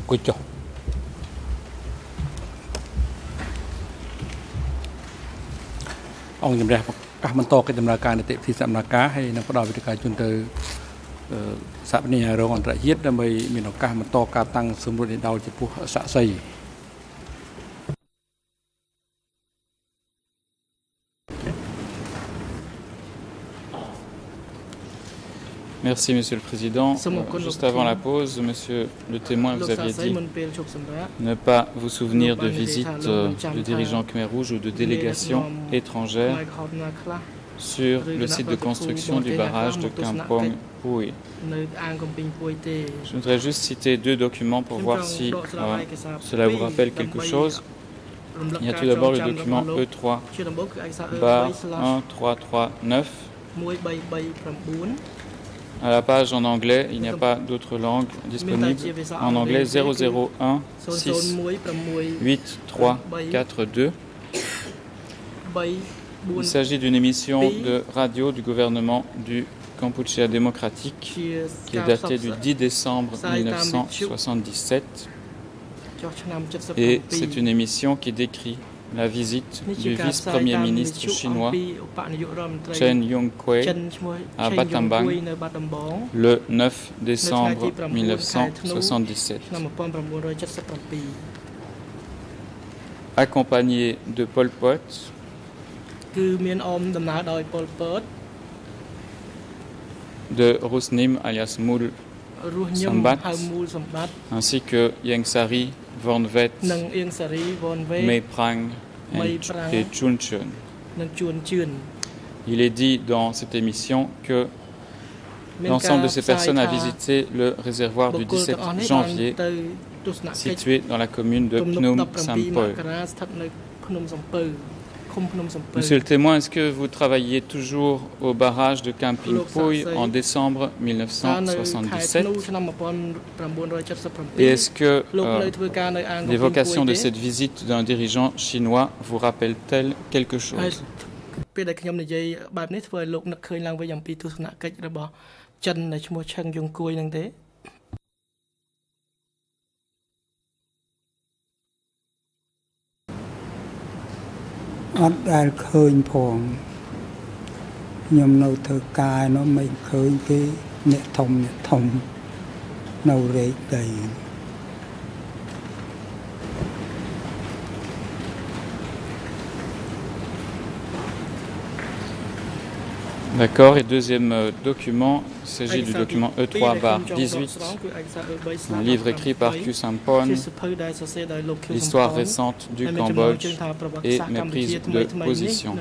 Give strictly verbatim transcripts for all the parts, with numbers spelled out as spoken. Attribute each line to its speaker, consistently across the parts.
Speaker 1: អង្គុយចុះអង្គជំរះប្រកាសបន្តកិច្ចដំណើរការនីតិវិធីសម្ដែងការហើយនឹងផ្ដល់វិធានការជូនទៅសហវិនិយោគរងអន្តរជាតិដើម្បីមានឱកាសបន្តការតាំងសម្រួលនេះដោយចំពោះសាក្សី
Speaker 2: Merci, Monsieur le Président. Euh, juste avant la pause, Monsieur le témoin, vous aviez dit ne pas vous souvenir de visites euh, de dirigeants Khmer Rouge ou de délégations étrangères sur le site de construction du barrage de Kampong Pui. Je voudrais juste citer deux documents pour voir si euh, cela vous rappelle quelque chose. Il y a tout d'abord le document E trois bar un trois trois neuf. À la page en anglais, il n'y a pas d'autre langue disponible. En anglais, zéro zéro un six huit trois quatre deux. Il s'agit d'une émission de radio du gouvernement du Kampuchea démocratique qui est datée du dix décembre mille neuf cent soixante-dix-sept. Et c'est une émission qui décrit la visite du vice-premier ministre chinois Chen Yong-kwei à Battambang le neuf décembre mille neuf cent soixante-dix-sept. Accompagné de Pol Pot, de Rusnim alias Moul Sambat, ainsi que Yengsari Vornvet, Meiprang et Chunchun. Il est dit dans cette émission que l'ensemble de ces personnes a visité le réservoir du dix-sept janvier, situé dans la commune de Phnom Sampoi. Monsieur le témoin, est-ce que vous travailliez toujours au barrage de Kamping Pui en décembre mille neuf cent soixante-dix-sept? Et est-ce que euh, l'évocation de cette visite d'un dirigeant chinois vous rappelle-t-elle quelque chose?
Speaker 3: Ở đây khơi phong nhầm nấu thơ cài nó mình khơi cái nhẹ thông nhẹ thông nấu rễ đầy.
Speaker 2: D'accord, et deuxième euh, document, il s'agit du document E trois bar dix-huit, un livre écrit par Khieu Samphan, l'histoire récente du Cambodge et mes prises de position.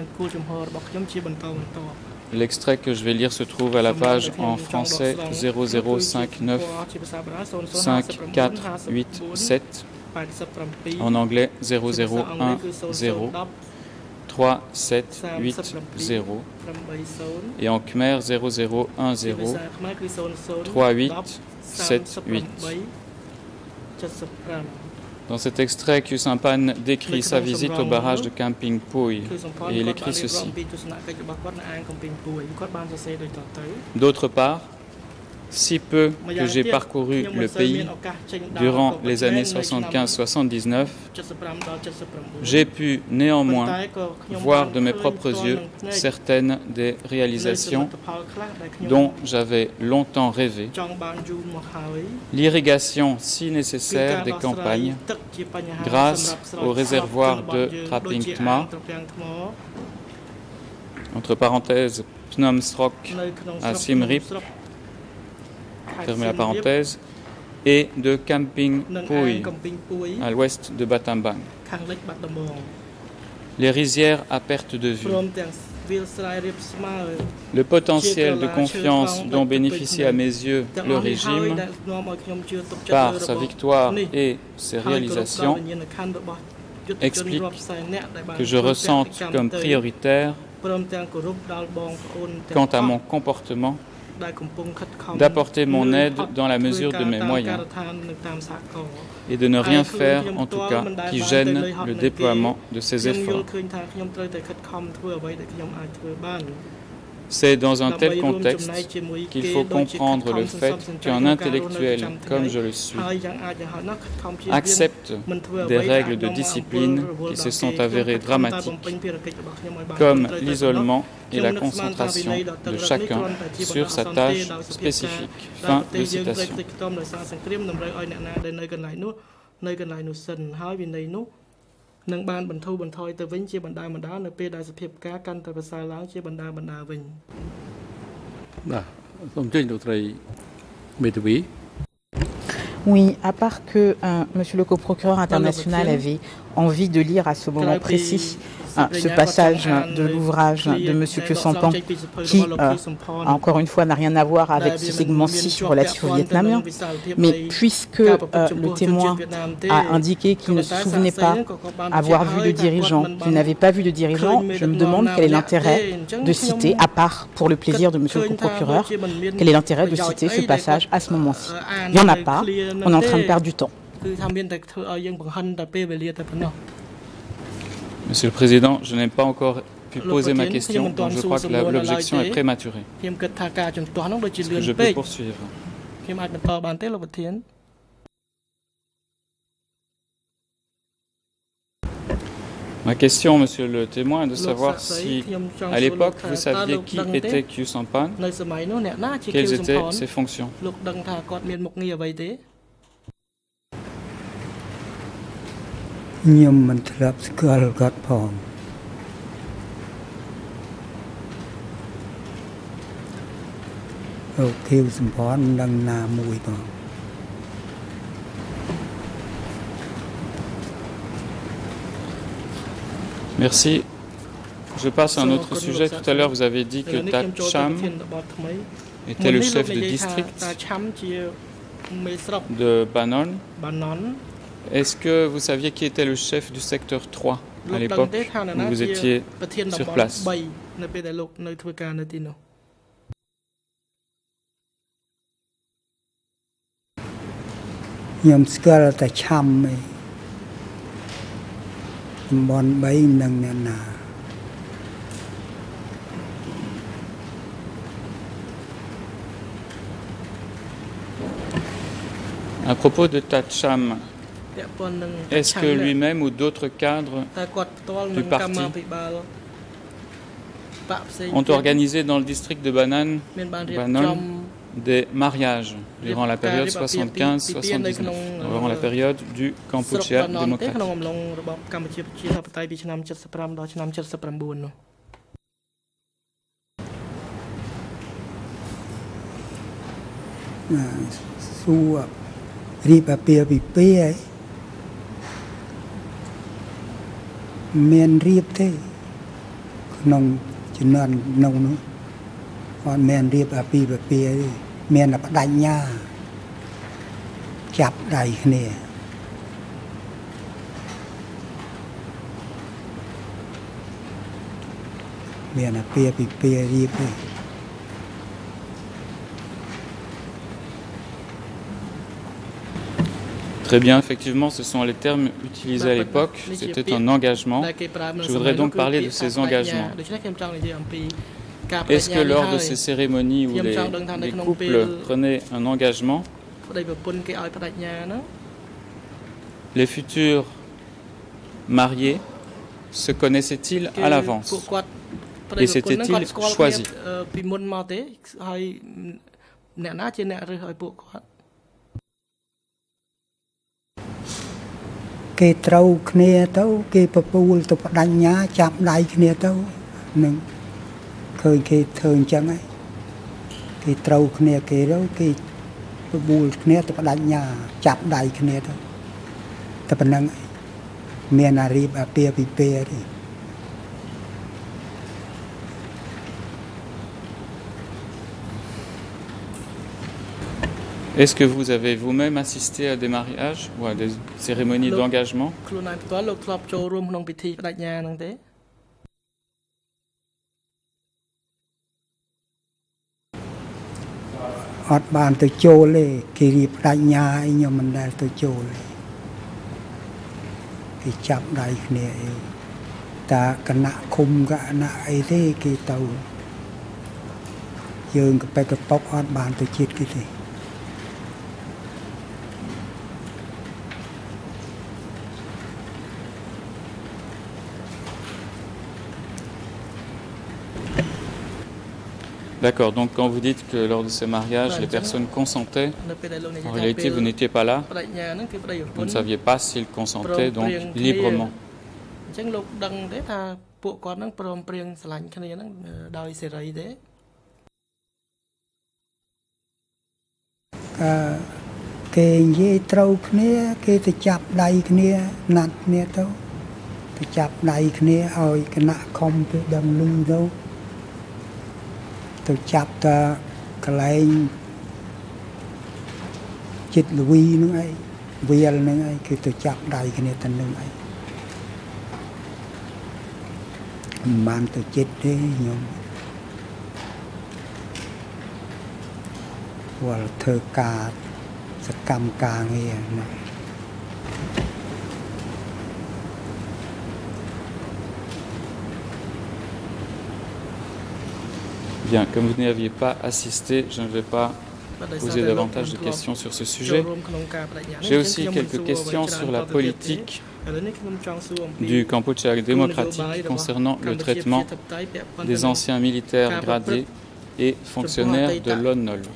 Speaker 2: L'extrait que je vais lire se trouve à la page en français zéro zéro cinq neuf cinq quatre huit sept, en anglais zéro zéro un zéro trois sept huit zéro et en khmer zéro zéro un zéro trois huit sept huit. Dans cet extrait, Khieu Samphan décrit sa visite au barrage de Kamping Pui et il écrit ceci. D'autre part, si peu que j'ai parcouru le pays durant les années soixante-quinze soixante-dix-neuf, j'ai pu néanmoins voir de mes propres yeux certaines des réalisations dont j'avais longtemps rêvé. L'irrigation si nécessaire des campagnes grâce au réservoir de Traping Tma, entre parenthèses Phnom Srok à Siem Reap, fermez la parenthèse, et de Kamping Pui, à l'ouest de Battambang. Les rizières à perte de vue. Le potentiel de confiance dont bénéficie à mes yeux le régime par sa victoire et ses réalisations explique que je ressente comme prioritaire, quant à mon comportement, d'apporter mon aide dans la mesure de mes moyens et de ne rien faire, en tout cas, qui gêne le déploiement de ces efforts. C'est dans un tel contexte qu'il faut comprendre le fait qu'un intellectuel, comme je le suis, accepte des règles de discipline qui se sont avérées dramatiques, comme l'isolement et la concentration de chacun sur sa tâche spécifique. Fin de citation.
Speaker 4: Oui, à part que euh, Monsieur le coprocureur international avait envie de lire à ce moment précis euh, ce passage de l'ouvrage de Monsieur Khieu Samphan, qui, euh, encore une fois, n'a rien à voir avec ce segment-ci relatif aux Vietnamiens. Mais puisque euh, le témoin a indiqué qu'il ne se souvenait pas avoir vu de dirigeant, qu'il n'avait pas vu de dirigeant, je me demande quel est l'intérêt de citer, à part pour le plaisir de Monsieur le coprocureur, quel est l'intérêt de citer ce passage à ce moment-ci. Il n'y en a pas, on est en train de perdre du temps.
Speaker 2: Monsieur le Président, je n'ai pas encore pu poser ma question, donc je crois que l'objection est prématurée. Est-ce que je peux poursuivre? Ma question, monsieur le témoin, est de savoir si, à l'époque, vous saviez qui était Khieu Samphan, quelles étaient ses fonctions.
Speaker 3: Nhưng mình thật sự gạt phòng. Ở Khieu Samphan đang na mùi phòng.
Speaker 2: Merci. Je passe à un autre sujet. Tout à l'heure, vous avez dit que That Cham était le chef de district de Banon. Est-ce que vous saviez qui était le chef du secteur trois à l'époque où vous étiez sur place? À propos de That Cham, est-ce que lui-même ou d'autres cadres du parti ont organisé dans le district de Banan, Banon des mariages durant la période soixante-quinze soixante-dix-neuf, durant la période du Kampuchea démocratique?
Speaker 3: Men riêng thế nông chỉ nên nông nữa còn men riêng à pi bờ pi men là bắt đánh nha chặt đầy nè men là pi pi pi riêng thế.
Speaker 2: Très bien, effectivement, ce sont les termes utilisés à l'époque. C'était un engagement. Je voudrais donc parler de ces engagements. Est-ce que lors de ces cérémonies où les, les couples prenaient un engagement, les futurs mariés se connaissaient-ils à l'avance et s'étaient-ils choisis?
Speaker 3: Kê trâu khné tấu kê papul to đánh nhá chạm đáy khné tấu nâng khơi kê thơn chẳng ấy kê trâu khné kê đâu kê papul khné to đánh nhá chạm đáy khné tấu tập nâng ấy miền à riêng à pia pi pia đi.
Speaker 2: Est-ce que vous avez vous-même assisté à des mariages ou à des cérémonies d'engagement?
Speaker 3: Hot ban tôi chô lê kỳ riêng đại nhà ấy nhưng mình đã tôi chô lê cái chạm đại này ta cái nạ khung cả nạ ấy thế cái tàu យើងក៏បែកកប៉ុកអត់បានទៅជាតិគេទេ
Speaker 2: D'accord, donc quand vous dites que lors de ces mariages, les personnes consentaient, en réalité vous n'étiez pas là, vous ne saviez pas s'ils consentaient donc librement.
Speaker 3: Tôi chắp ta cái lấy chít lùi nữa ấy, vial nữa ấy, khi tôi chắp đầy cái này thành nữa ấy, mang tôi chết đấy nhung, và thơ ca, sắc cam ca nghe này.
Speaker 2: Bien, comme vous n'aviez pas assisté, je ne vais pas poser davantage de questions sur ce sujet. J'ai aussi quelques questions sur la politique du Kampuchea démocratique concernant le traitement des anciens militaires gradés et fonctionnaires de l'O N O L.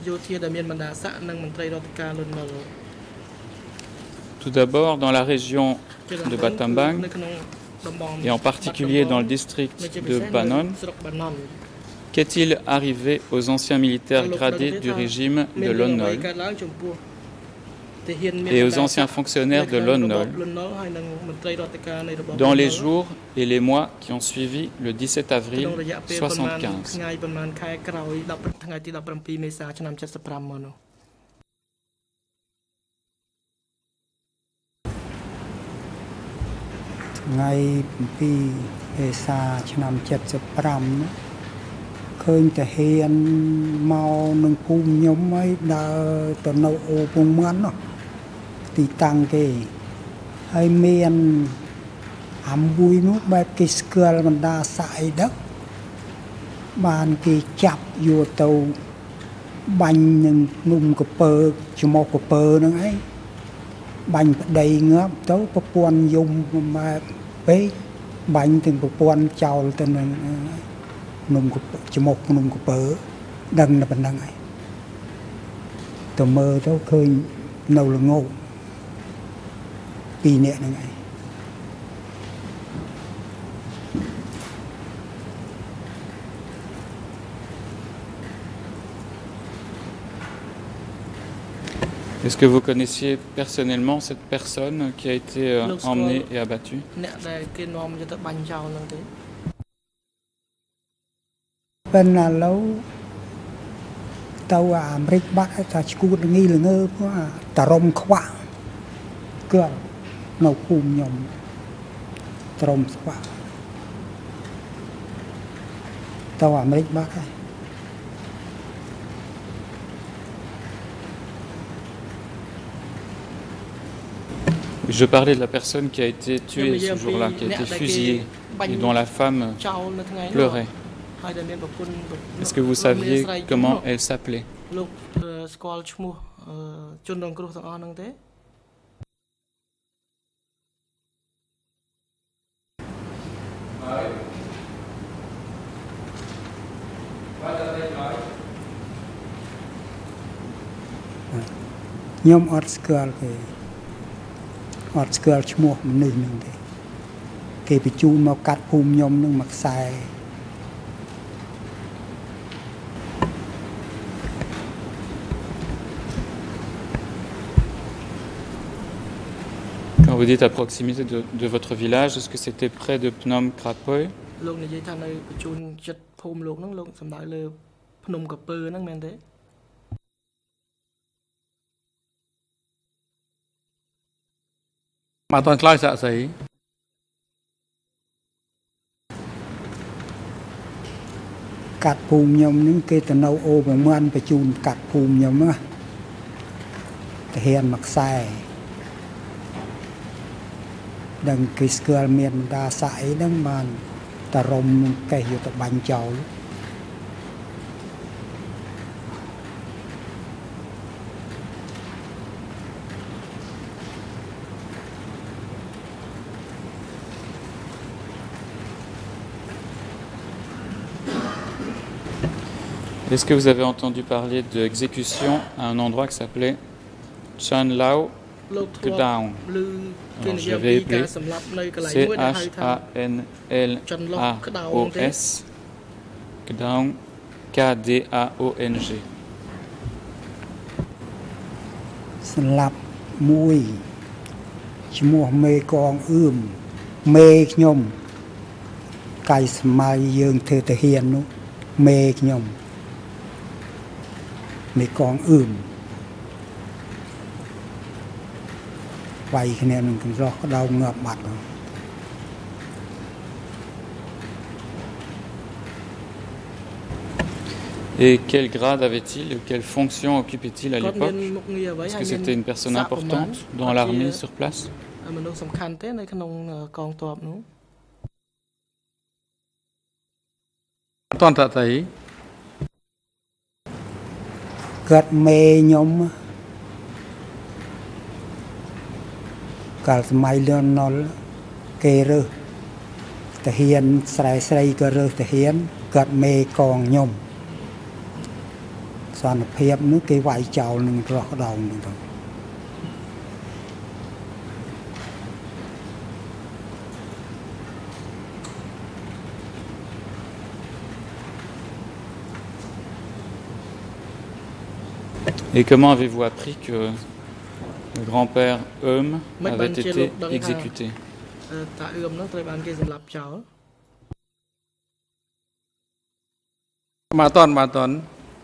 Speaker 2: Tout d'abord, dans la région de Battambang, et en particulier dans le district de Banon, qu'est-il arrivé aux anciens militaires gradés du régime de l'O N O L et aux anciens fonctionnaires de l'O N O L dans les jours et les mois qui ont suivi le dix-sept avril soixante-quinze?
Speaker 3: Khơi ta hiền màu nâng phùm nhóm ấy đã tờ nâu ô phùm mắn đó thì tăng kì hay miền ẩm vui nút bẹp cái skl mình đã xài đất bàn kì chạp vô tàu bánh nâng nung cà pơ cho một cà pơ nâng ấy bánh đầy ngớp tấu bà buồn dùng mà bế bánh từng bà buồn chào tên nâng nung cho một nung của bờ đằng là bên đằng này tờ mơ tao khơi nâu là ngô pi nè này này
Speaker 2: Est-ce que vous connaissiez personnellement cette personne qui a été euh, emmenée et abattue?
Speaker 3: Bên là lâu tàu à Mỹ bắt ta chú nghi là ngơ quá ta rong khóa cửa nấu phùm nhom ta rong khóa tàu à Mỹ bắt ấy.
Speaker 2: Je parlais de la personne qui a été tuée ce jour-là, qui a été fusillée et dont la femme pleurait. Est-ce que vous saviez comment elle s'appelait?
Speaker 3: Nhóm ọt skal kì ọt skal chmua mình nư nương thế kì bị chu mà cắt phùm nhóm nương mặc xài.
Speaker 2: Quand vous dites à proximité de, de votre village, est-ce que c'était près de Phnom Krapoy?
Speaker 1: Mà toàn khai dạ giấy.
Speaker 3: Cắt phùm nhóm những cái tờ nâu ô và mươn phải chun cắt phùm nhóm á. Thể hiện mặc xài. Đừng cái skl miền đa sải đừng bàn ta rồng cái hiệu tập bánh cháu
Speaker 2: Est-ce que vous avez entendu parler d'exécution à un endroit qui s'appelait Chan Lao Kedaung? Alors, je vais appeler C H A N L A O S Kedaung K D A O N G.
Speaker 3: សម្រាប់មួយឈ្មោះមេកងអឿមមេខ្ញុំកាយស្មៅយើងធ្វើទាហាននោះមេខ្ញុំមេកងអឿមវាយគ្នានឹងកំរោះក្តៅងាប់បាត់
Speaker 2: Et quel grade avait-il, quelle fonction occupait-il à l'époque? Est-ce que c'était une personne importante dans l'armée sur place? Et comment avez-vous appris que le grand-père Eum avait été exécuté?
Speaker 1: Maton, maton.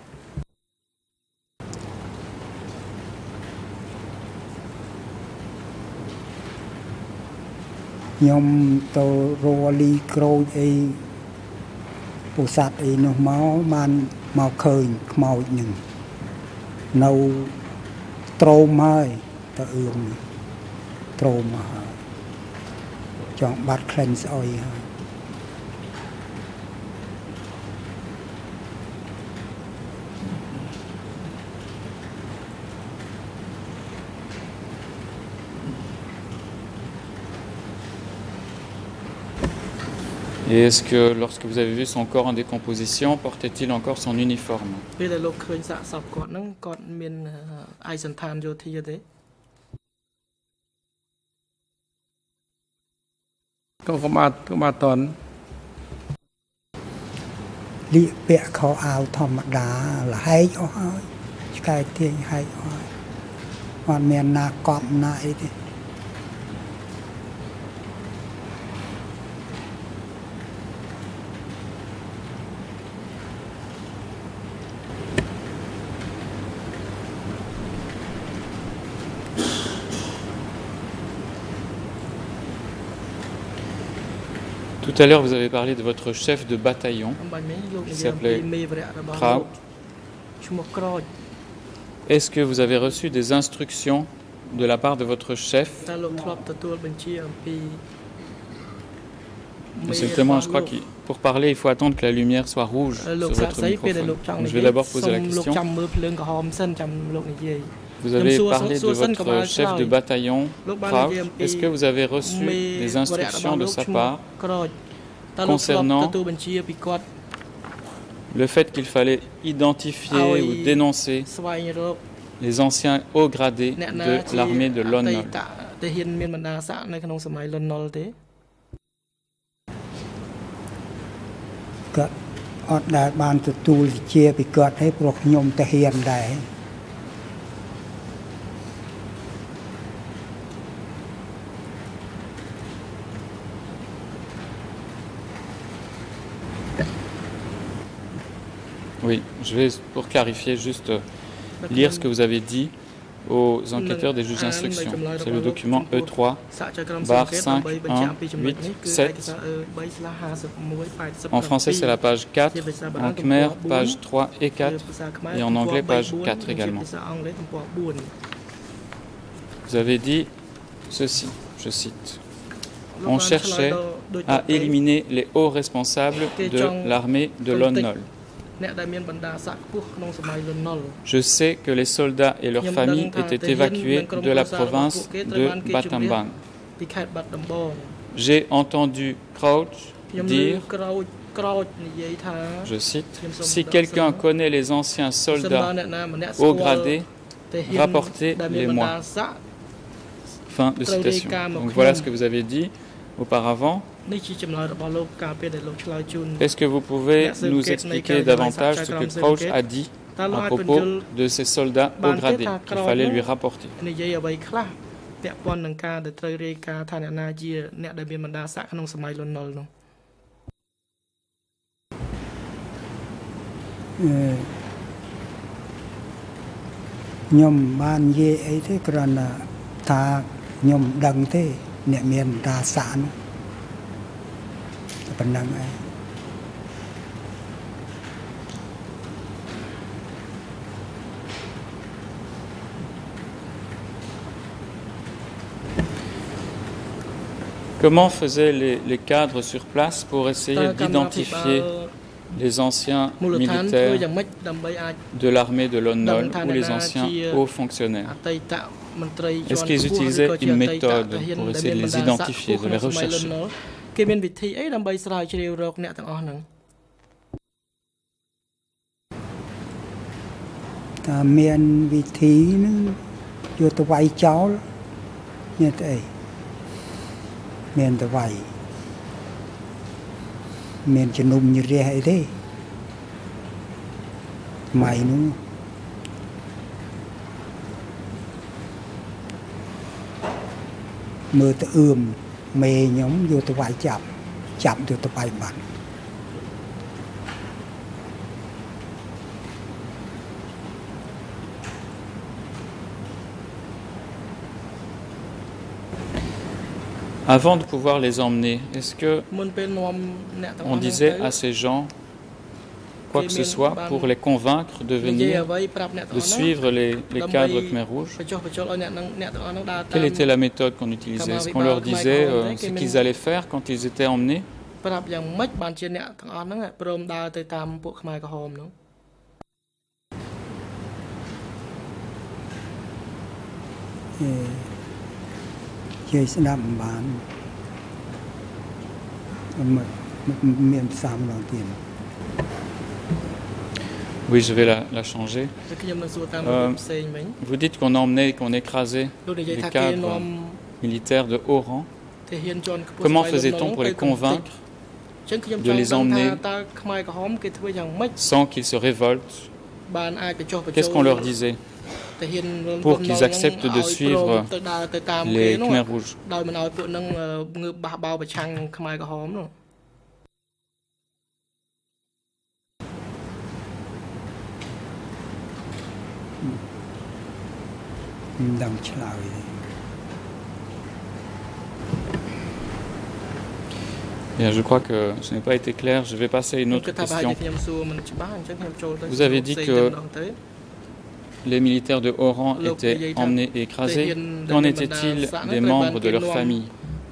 Speaker 3: Nhom to roli kroi ai bồ sát ai nó máu man máu khơi máu nhừng nâu trôm hơi ta ươm trôm hơi chọn bát khen soi hơi
Speaker 2: Et est-ce que lorsque vous avez vu son corps en décomposition, portait-il encore son uniforme? Tout à l'heure, vous avez parlé de votre chef de bataillon qui s'appelait Kraut. Est-ce que vous avez reçu des instructions de la part de votre chef? Monsieur le témoin, je crois que pour parler, il faut attendre que la lumière soit rouge sur votre microphone. Je vais d'abord poser la question. Vous avez parlé de votre chef de bataillon, Kraut. Est-ce que vous avez reçu des instructions de sa part concernant le fait qu'il fallait identifier ou dénoncer les anciens hauts gradés de l'armée de Lon Nol? Oui, je vais, pour clarifier, juste lire ce que vous avez dit aux enquêteurs des juges d'instruction. C'est le document E trois, barre cinq, un, huit, sept. En français, c'est la page quatre, en khmer, page trois et quatre, et en anglais, page quatre également. Vous avez dit ceci, je cite. On cherchait à éliminer les hauts responsables de l'armée de Lon Nol. Je sais que les soldats et leurs familles étaient évacués de la province de Battambang. J'ai entendu Crouch dire Je cite, « Si quelqu'un connaît les anciens soldats haut gradés, rapportez-les-moi. » Fin de citation. Donc voilà ce que vous avez dit auparavant. Est-ce que vous pouvez nous expliquer davantage ce que Crouch a dit à propos de ces soldats haut gradés qu'il fallait lui rapporter? Comment faisaient les, les cadres sur place pour essayer d'identifier les anciens militaires de l'armée de Lon Nol ou les anciens hauts fonctionnaires? Est-ce qu'ils utilisaient une méthode pour essayer de les identifier, de les rechercher?
Speaker 3: mơ tự ươm mê nhóm vô tự vài chạm chạm vô tự vài bản.
Speaker 2: Avant de pouvoir les emmener, est-ce que on disait à ces gens quoi que ce soit pour les convaincre de venir, de suivre les, les cadres Khmer Rouge? Quelle était la méthode qu'on utilisait? Est-ce qu'on leur disait euh, ce qu'ils allaient faire quand ils étaient emmenés? Oui, je vais la, la changer. Euh, vous dites qu'on emmenait, qu'on écrasait les cadres militaires de haut rang. Comment faisait-on pour les convaincre de les emmener sans qu'ils se révoltent? Qu'est-ce qu'on leur disait pour qu'ils acceptent de suivre les Khmer Rouges? Bien, je crois que ce n'est pas été clair. Je vais passer à une autre question. Vous avez dit que les militaires de haut rang étaient emmenés et écrasés. Qu'en était-il des membres de leur famille?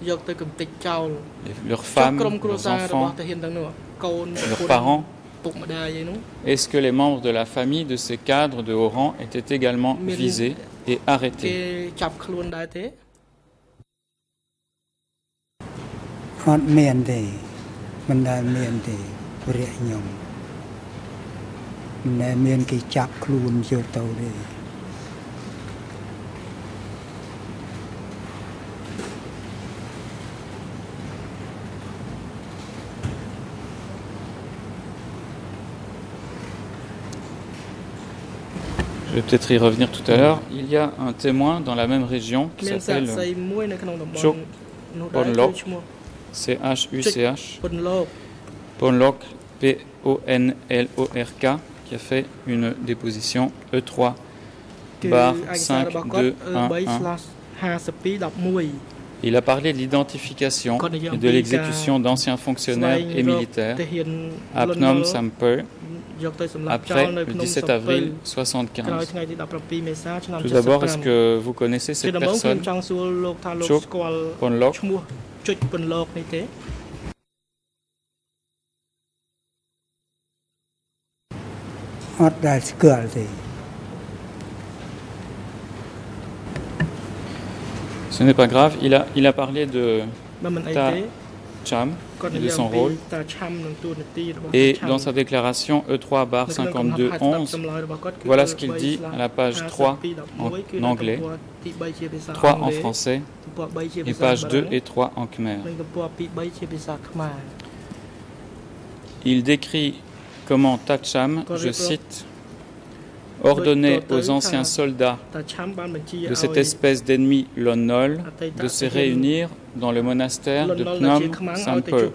Speaker 2: Leurs femmes, leurs enfants, leurs parents? Est-ce que les membres de la famille de ces cadres de haut rang étaient également visés et arrêtés? Je vais peut-être y revenir tout à l'heure. Il y a un témoin dans la même région qui s'appelle Chuk Ponlok, C H U C H, Ponlok, P O N L O R K, qui a fait une déposition E trois barre cinq deux un un. Il a parlé de l'identification et de l'exécution d'anciens fonctionnaires et militaires à Phnom Sampher après le dix-sept avril soixante-quinze. Tout d'abord, est-ce que vous connaissez cette personne, Chuk Ponlok? Ce n'est pas grave, il a, il a parlé de Ta Cham et de son rôle. Et dans sa déclaration E trois barre cinquante-deux onze, voilà ce qu'il dit à la page trois en anglais, trois en français et page deux et trois en khmer. Il décrit comment Tacham, je cite, ordonnait aux anciens soldats de cette espèce d'ennemi Lon Nol de se réunir dans le monastère de Phnom Sampeu.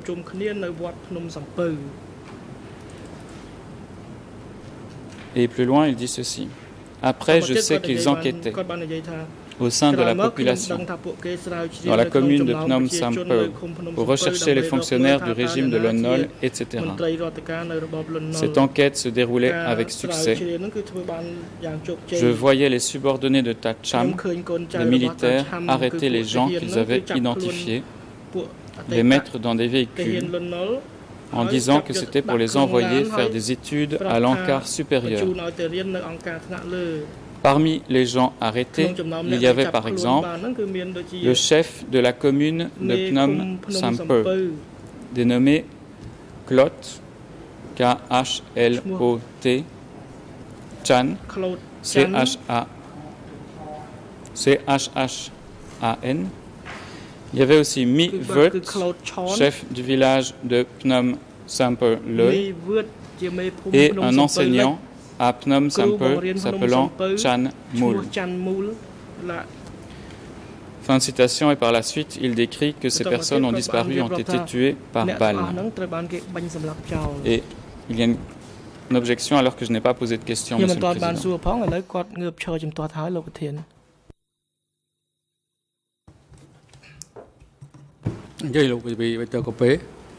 Speaker 2: Et plus loin, il dit ceci. Après, je sais qu'ils enquêtaient au sein de la population, dans la commune de Phnom Sampeu, pour rechercher les fonctionnaires du régime de Lon Nol, et cetera. Cette enquête se déroulait avec succès. Je voyais les subordonnés de Tacham, les militaires, arrêter les gens qu'ils avaient identifiés, les mettre dans des véhicules, en disant que c'était pour les envoyer faire des études à l'Ankar supérieur. Parmi les gens arrêtés, il y avait par exemple le chef de la commune de Phnom Sampeu, dénommé Klot, K H L O T, Chan, C H H A N. Il y avait aussi Mi Vert, chef du village de Phnom Sampeu Le, et un enseignant à Phnom Sampeu s'appelant Chan Moul. Fin de citation, et par la suite, il décrit que ces personnes ont disparu, ont été tuées par balle. Et il y a une, une objection alors que je n'ai pas posé de question, Monsieur le Président.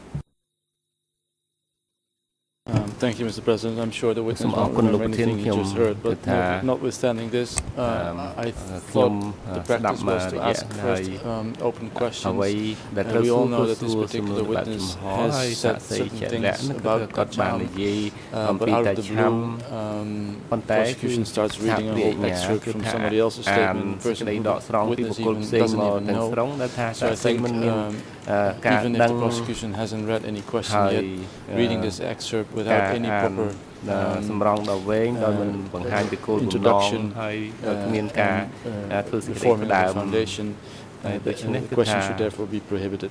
Speaker 5: Um, thank you, Mister President. I'm sure the witness won't remember anything he just heard, but uh, notwithstanding this, um, I thought the practice was to ask first um, open questions. And we all know that this particular witness has said certain things about Tacham, um, but out of the blue, um, prosecution starts reading a whole excerpt from somebody else's statement. The person who witness even doesn't even know. So I think um, even if the prosecution hasn't read any question yet, reading this excerpt without any proper um, uh, introduction uh, and uh, reforming the foundation, uh, the, uh, the question should therefore be prohibited.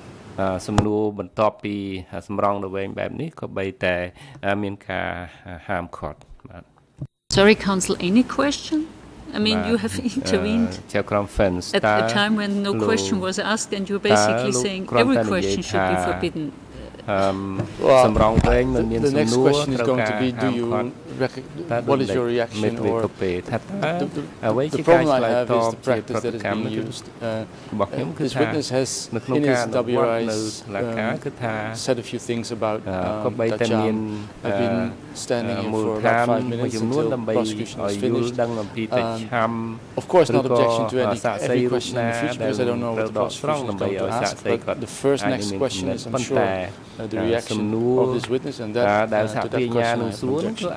Speaker 6: Sorry, Counsel, any question? I mean, you have intervened at a time when no question was asked, and you're basically saying every question should be forbidden.
Speaker 5: Um, well, the, the next question is going to be, do you what is your reaction, or the, the, the problem I have is the practice that is being used. Uh, uh, this witness has, in his W R Is, um, said a few things about um, Tacham. I've been standing here for about five minutes until the prosecution is finished. Um, of course, not objection to any, every question in the future, because I don't know what the prosecution is going to ask, but the first next question is, I'm sure, uh, the reaction of this witness, and that, uh, to that question I have an objection.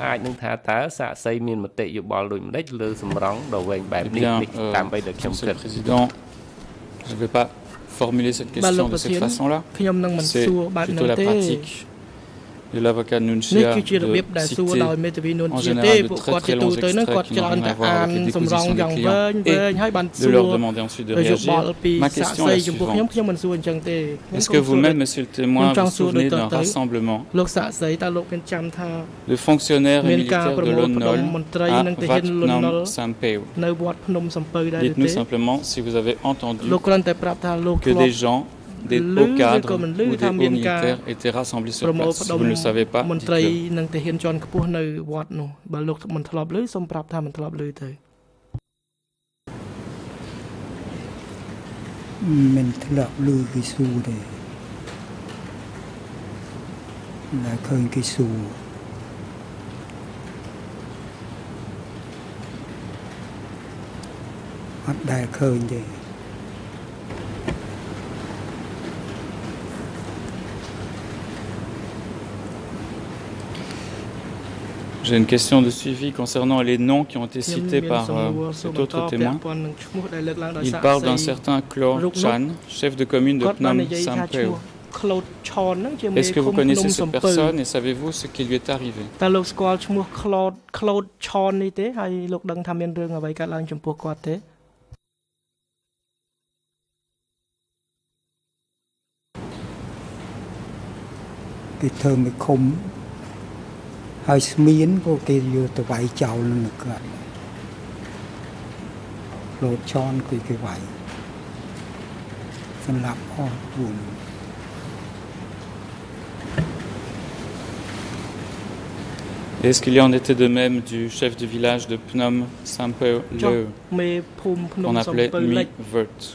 Speaker 2: Eh bien, euh, Monsieur le Président, je ne vais pas formuler cette question de cette façon-là. C'est plutôt la pratique de l'avocat Nunchia de citer en général de très très longs extraits qui n'ont rien à voir avec les dépositions des clients et de leur demander ensuite de réagir. Ma question est la suivante. Est-ce que vous-même, Monsieur le témoin, vous souvenez d'un rassemblement de fonctionnaires et militaires de Lon Nol à Wat Phnom Sampeu? Dites-nous simplement si vous avez entendu que des gens, des hauts cadres ou des hauts militaires étaient rassemblés sur place. Si vous ne le savez pas, dites-le. J'ai une question de suivi concernant les noms qui ont été cités par euh, cet autre témoin. Il parle d'un certain Klo Chan, chef de commune de Phnom Sampeu. Est-ce que vous connaissez cette personne et savez-vous ce qui lui est arrivé?
Speaker 3: Cái thơ mới không hơi miến của cái vô từ vải chào lên được cả lột tròn cái cái vải phân lập ho buồn
Speaker 2: Est-ce qu'il y en était de même du chef du village de Phnom Sampeo Leu, qu'on appelait Mi Vert?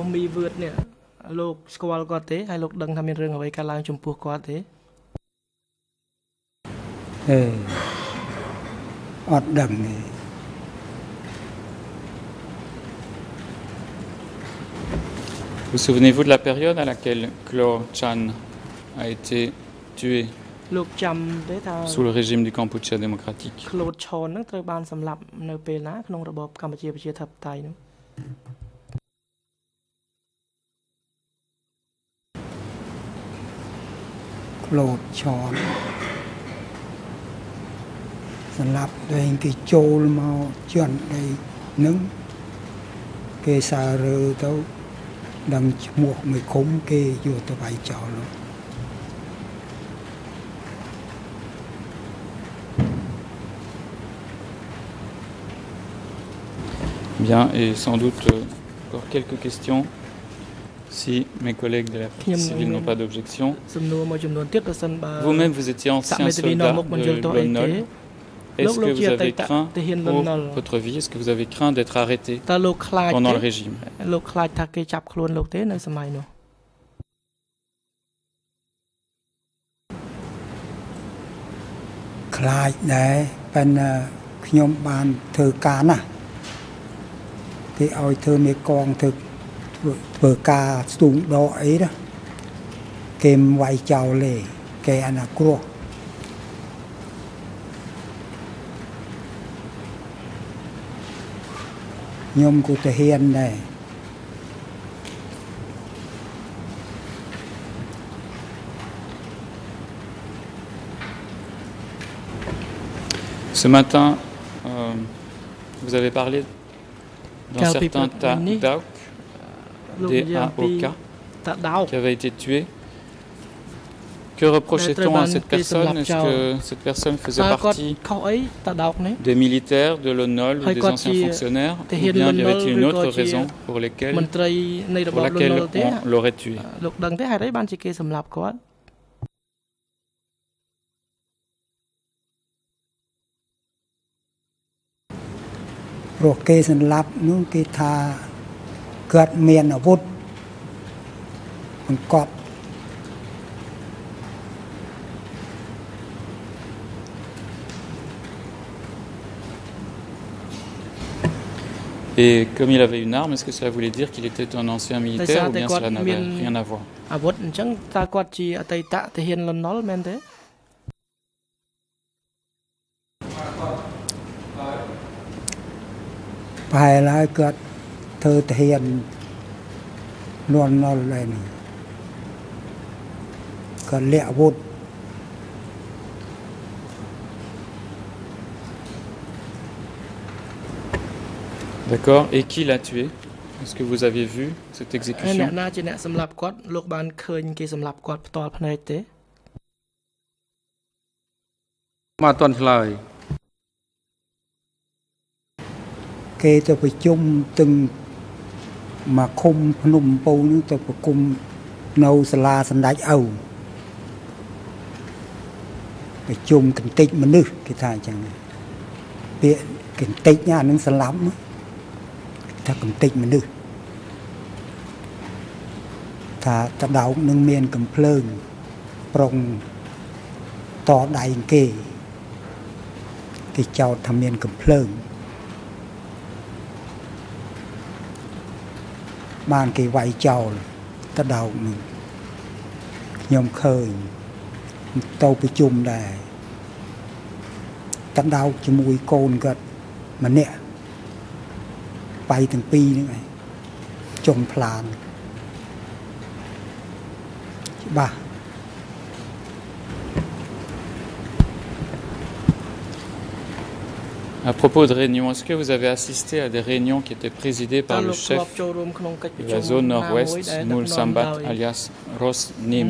Speaker 2: Vous souvenez-vous de la période à laquelle Klo Chan a été tué sous le régime du Kampuchea démocratique?
Speaker 3: Lột tròn sẵn lập đây cái chôl mà chuyện đây nâng cái xa rơ tao đang mua người khống cái vô tao phải chào luôn.
Speaker 2: Bien, et sans doute euh, encore quelques questions. Si mes collègues de la partie civile n'ont pas d'objection. Vous-même, vous étiez ancien soldat de l'O N O L. Est-ce que vous avez craint pour votre vie? Est-ce que vous avez craint d'être arrêté pendant le régime?
Speaker 3: Vừa ca xuống đó ấy đó kèm vay chào lề kè anh à cua nhôm của thể hiện này
Speaker 2: Ce matin, euh, vous avez parlé d'un certain Ta Dauk, D A O K, qui avait été tué. Que reprochait-on à cette personne? Est-ce que cette personne faisait partie des militaires de l'O N O L ou des anciens fonctionnaires? Ou bien y avait-il une autre raison pour, lesquelles, pour laquelle on l'aurait tué? Et comme il avait une arme, est-ce que cela voulait dire qu'il était un ancien militaire ou bien cela n'avait rien à voir?
Speaker 3: Phải là cái thơ thể hiện luôn nó lên cái lẹ vụt
Speaker 2: D'accord. Et qui l'a tué? Est-ce que vous avez vu cette exécution?
Speaker 3: Kê tôi phải chung từng mà khung nôm bầu nữa tôi phải cùng nấu sả la sắn đáy ầu phải chung cảnh tích mà nữ cái thằng chẳng bị cảnh tích nha nó sắn lắm ta cảnh tích mà nữ ta ta đào nâng miền cầm phơi prong to đại kê cái cháu tham miền cầm phơi ban cái vay chào ta đầu mình nhom khơi tàuไปจุ่มได้ta đầu chỉ mùi cồn gật mà nè bay từng pi nữa này trồng phàn បាទ
Speaker 2: À propos de réunions, est-ce que vous avez assisté à des réunions qui étaient présidées par le chef de la zone nord-ouest, Moul Sambat, alias Ros Nim?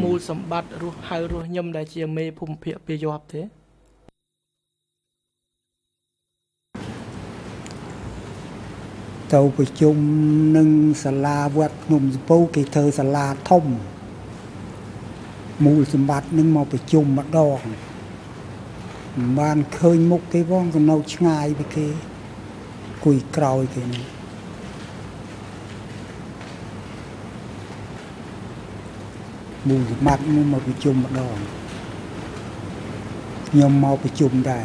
Speaker 3: ទៅប្រជុំនឹងសាលាវត្តភ្នំសំពៅគេធ្វើសាលាធំមូលសម្បត្តិនឹងមកប្រជុំម្ដងបានឃើញមុខគេផងក៏នៅឆ្ងាយពីគេគួយក្រោយគេនេះមូលសម្បត្តិនឹងមកប្រជុំម្ដងខ្ញុំមកប្រជុំដែរ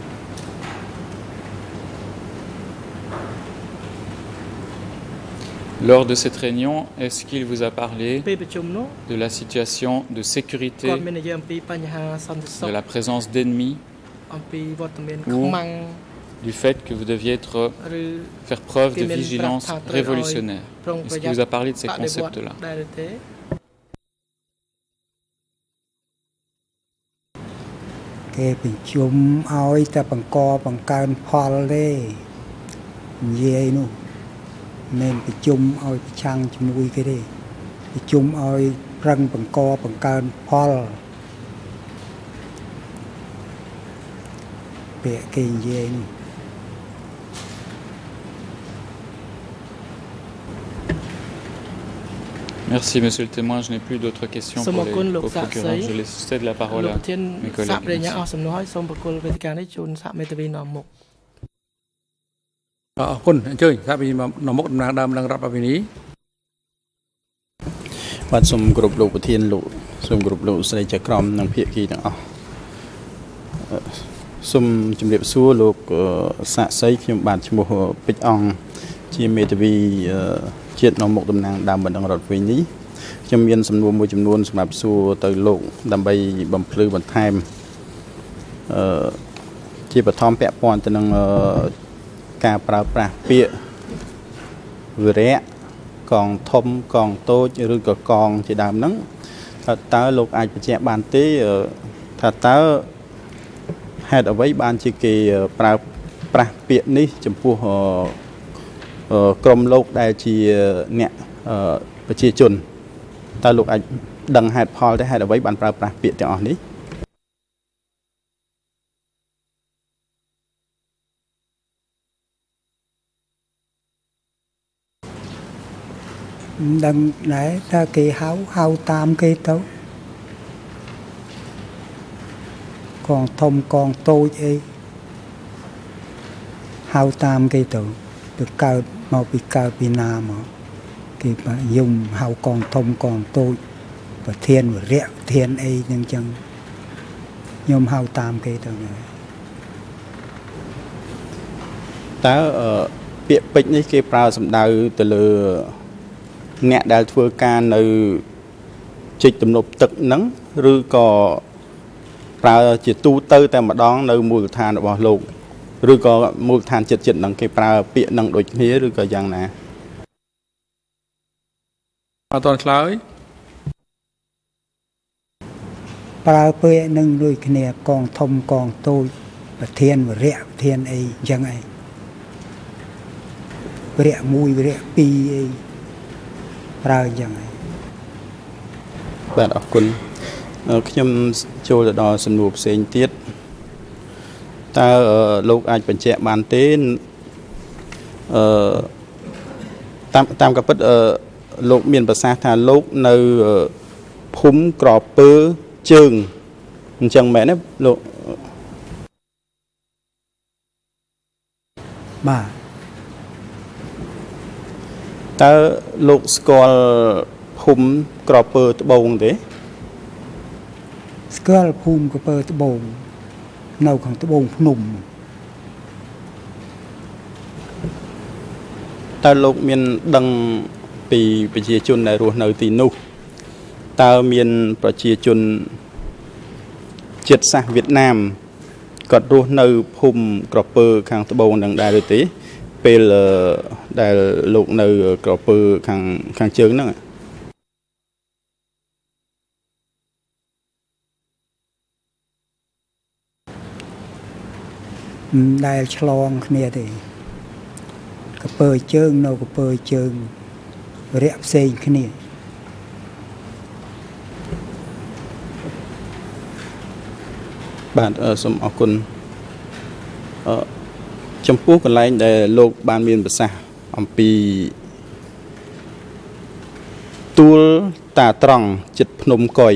Speaker 2: Lors de cette réunion, est-ce qu'il vous a parlé de la situation de sécurité, de la présence d'ennemis, ou du fait que vous deviez être, faire preuve de vigilance révolutionnaire? Est-ce qu'il vous a parlé de ces concepts-là?
Speaker 3: nên bị chung oi bị chăng mùi cái đi bị chung oi răng bằng co bằng cơn Paul bẹ cây dê này.
Speaker 2: Merci, monsieur le témoin. Je n'ai plus d'autres questions pour les co-procureurs. Je laisse céder la parole à mes collègues. Merci.
Speaker 1: អរគុណអញ្ជើញថាពីនៅមុខដំណើរដើមឡើងរាប់ពីនេះ
Speaker 7: បាទសូមគោរពលោកប្រធានលោកសូមគោរពលោកស្រីចក្រមនិងភាគីទាំងអស់សូមជម្រាបសួរលោកសាក់សីខ្ញុំបាទឈ្មោះពេជ្រអង្គជាមេធាវីជាតិនៅមុខតំណាងដើមបណ្ដឹងរដ្ឋវិញនេះខ្ញុំមានសំណួរមួយចំនួនសម្រាប់សួរទៅលោកដើម្បីបំភ្លឺបន្ថែមអឺជាបឋមពាក់ព័ន្ធទៅនឹង ការប្រើប្រាស់ពាក្យវិរៈកងធំកងតូចឬក៏កងជាដើមហ្នឹងតើលោកអាចបញ្ជាក់បានទេថាតើហេតុអ្វីបានជាគេប្រើប្រាស់ពាក្យនេះចំពោះក្រុមលោកដែលជាអ្នកប្រជាជនតើលោកអាចដឹងហេតុផលទេហេតុអ្វីបានប្រើប្រាស់ពាក្យទាំងអស់នេះ
Speaker 3: đừng để ta kỳ háo hao tam kỳ tấu còn thông còn tôi ấy hao tam kỳ tấu được cao mau bị cao bị nam mà kỳ mà dùng hao còn thông còn tôi và thiên và rẽ thiên ấy nhưng chẳng nhôm hao tam kỳ tấu này
Speaker 7: ta ở biệt bích này cái bao sầm đào từ lừa nè đã thưa ca nơi trịch tầm nộp tực nắng rư cò pra chỉ tu tư tại mà đón nơi mùi than ở bò lục rư cò mùi than chật chật nắng cái pra bịa nắng đôi hía rư cò giang nè
Speaker 1: à toàn khói
Speaker 3: pra bịa nắng đôi kia còn thông còn tôi và thiên và rẽ thiên ấy giang ấy rẽ mùi rẽ pi ấy ra chẳng này
Speaker 7: bạn ở quânខ្ញុំចូលទៅដល់សំណួរផ្សេងទៀតតើលោកអាចបញ្ជាក់បានទេអឺតាមតាមកាពិតលោកមានប្រសាសន៍ថាលោកនៅភូមិក្រពើជើងអញ្ចឹងមែនទេលោក
Speaker 3: បាទ
Speaker 7: តើលោកស្គាល់ភូមិក្រពើត្បូងទេ
Speaker 3: ស្គាល់ភូមិក្រពើត្បូងនៅខាងត្បូងភ្នំ
Speaker 7: តើលោកមានដឹងពីប្រជាជនដែលរស់នៅទីនោះតើមានប្រជាជនជាតិសាសន៍វៀតណាមគាត់រស់នៅភូមិក្រពើខាងត្បូងនឹងដែរឬទេ ពេលដែលលោកនៅក្រពើខាងខាងជើងហ្នឹង
Speaker 3: ដែលឆ្លងគ្នាទេកពើជើងនៅកពើជើងរយៈផ្សេងគ្នា
Speaker 7: បាទសូមអរគុណអឺចំពោះកន្លែងដែលលោកបានមានប្រសាសន៍អំពីទួលតាត្រង់ចិត្តភ្នំកុយ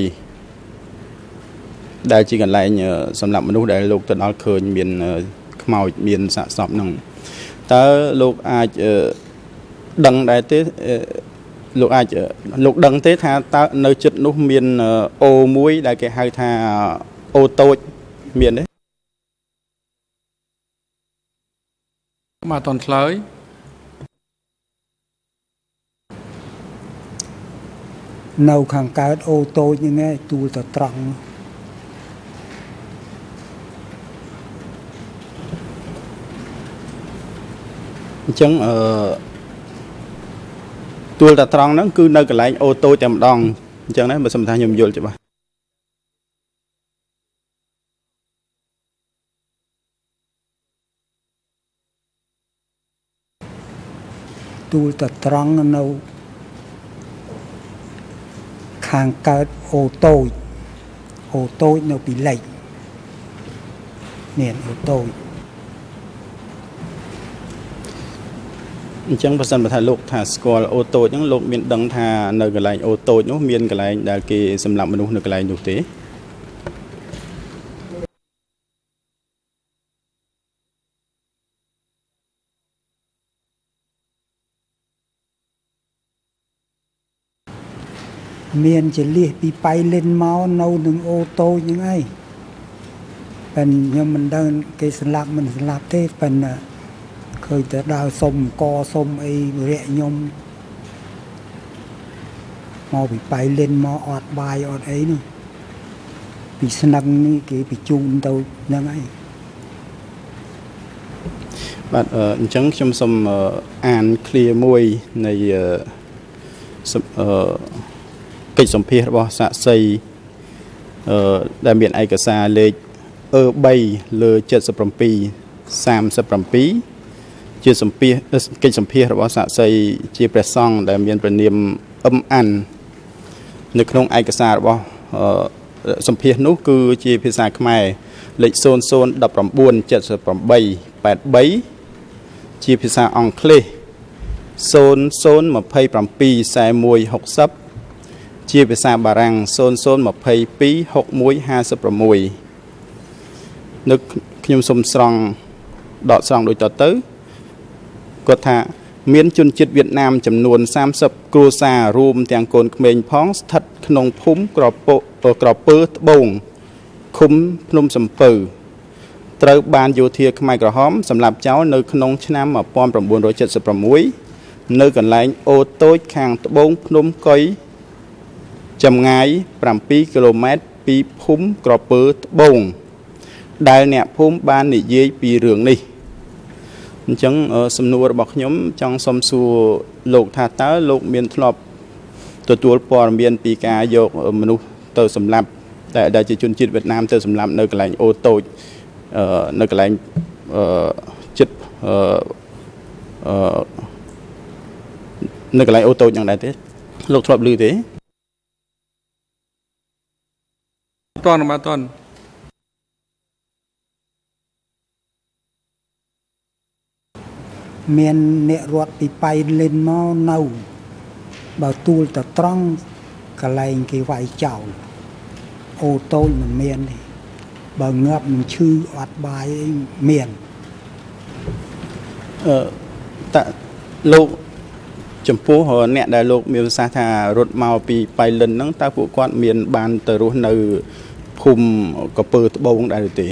Speaker 7: ដែលជាកន្លែងសម្រាប់មនុស្សដែលលោកទៅដល់ឃើញមានខ្មោចមានសាកសពហ្នឹងតើលោកអាចដឹងដែរទេលោកអាចលោកដឹងទេថាតើនៅចិត្តនោះមានអូមួយដែលគេហៅថាអូតូចមានទេ
Speaker 1: មកតន់ឆ្លើយ
Speaker 3: នៅខាងកើតអូតូចហ្នឹងឯងទួលតត្រង់
Speaker 7: អញ្ចឹងអឺទួលតាត្រង់ហ្នឹងគឺនៅកន្លែងអូតូចតែម្ដងអញ្ចឹងណាបើសិនថាខ្ញុំយល់ច្បាស់
Speaker 3: ទួលតាត្រង់នៅខាងកើតអូតូចអូតូចនៅពីលិចនេះអូតូច
Speaker 7: អញ្ចឹងបើសិនបើថាលោកថាស្គាល់អូតូចហ្នឹងលោកមានដឹងថានៅកន្លែងអូតូចនោះមានកន្លែងដែលគេសម្លាប់មនុស្សនៅកន្លែងនោះទេ
Speaker 3: មានចលះពីបៃលិនមកនៅនឹងអូតូចហ្នឹងឯងប៉ិនខ្ញុំមិនដឹងគេស្លាប់មិនស្លាប់ទេប៉ិនឃើញតែដើរសុំកសុំអីរយៈខ្ញុំមកពីបៃលិនមកអត់បាយអត់អីនោះពីស្នឹងនេះគេបញ្ជូនទៅហ្នឹងឯង
Speaker 7: បាទអញ្ចឹងខ្ញុំសូមអានឃ្លាមួយនៃអឺកិច្ចសម្ភាសរបស់សាក្សីអឺដែលមានឯកសារលេខអឺ3លើ77 37ជាសម្ភាសកិច្ចសម្ភាសរបស់សាក្សីជាព្រះសង្ឃដែលមានព្រះនាមអឹមអាននៅក្នុងឯកសាររបស់សម្ភាសនោះគឺជាភាសាខ្មែរលេខศูนย์ ศูนย์ หนึ่ง เก้า เจ็ด แปด แปด สามជាភាសាអង់គ្លេសศูนย์ ศูนย์ ยี่สิบ สี่ สี่ หนึ่ง หก ศูนย์ជាភាសាបារាំងศูนย์ ศูนย์ ยี่สิบ สอง หก หนึ่ง ห้า หกនឹកខ្ញុំសូមស្រង់ដកស្រង់ដូចតទៅគាត់ថាមានជនជាតិវៀតណាមចំនួនសាមសិបគ្រួសាររួមទាំងកូនក្មេងផងស្ថិតក្នុងភូមិក្រពើក្រពើត្បូងឃុំភ្នំសំពៅត្រូវបានយោធាខ្មែរក្រហមសម្លាប់ចោលនៅក្នុងឆ្នាំmột nghìn chín trăm bảy mươi sáuនៅកន្លែងអូតូចខាងត្បូងភ្នំកុយចម្ងាយbảyគីឡូម៉ែត្រពីភូមិក្រពើត្បូងដែលអ្នកភូមិបាននិយាយពីរឿងនេះអញ្ចឹងសំណួររបស់ខ្ញុំចង់សុំសួរលោកថាតើលោកមានធ្លាប់ទទួលព័ត៌មានពីការយកមនុស្សទៅសម្លាប់តែដែលជាជនជាតិវៀតណាមទៅសម្លាប់នៅកន្លែងអូតូចនៅកន្លែងចិត្តនៅកន្លែងអូតូចយ៉ាងដែរទេលោកធ្លាប់ឮទេ
Speaker 1: តន់បាទតន់
Speaker 3: មានអ្នករត់ពីបៃលិនមកនៅបើទួលតត្រង់កន្លែងគេវាយចោលអូតូចមិនមានទេបើងាប់មិនឈឺអត់បាយអីមាន
Speaker 7: អឺតើលោកចំពោះអ្នកដែលលោកមានប្រសាសន៍ថារត់មកពីបៃលិនហ្នឹងតើពួកគាត់មានបានទៅរស់នៅភូមិកពើត្បូងដែរទេ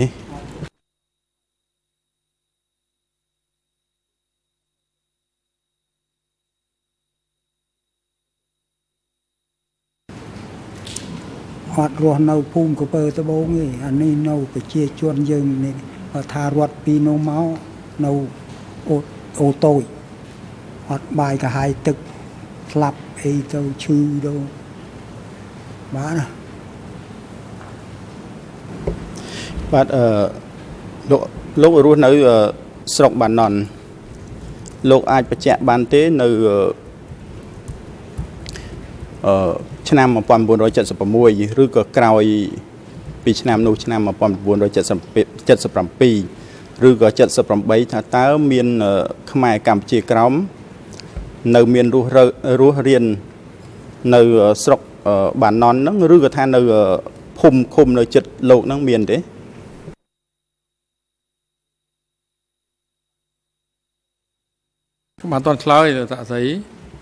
Speaker 3: អត់រស់នៅភូមិកពើត្បូងទេអានេះនៅប្រជាជនយើងនេះបើថារត់ពីនោះមកនៅអូតូចអត់បាយកាហាយទឹកស្លាប់អីទៅឈឺទៅបាទ
Speaker 7: បាទអឺលោកលោករស់នៅស្រុកបាណន់លោកអាចបញ្ជាក់បានទេនៅអឺឆ្នាំmột nghìn bốn trăm bảy mươi sáuឬក៏ក្រោយពីឆ្នាំនោះឆ្នាំmột nghìn bốn trăm bảy mươi bảyឬក៏bảy mươi támថាតើមានខ្មែរកម្ពុជាក្រោមនៅមានរស់រស់រៀននៅស្រុកបាណន់ហ្នឹងឬក៏ថានៅភូមិឃុំនៅចិត្តលោកហ្នឹងមានទេ
Speaker 1: ខ្ញុំបានតន់ឆ្លើយលោកតាស្រី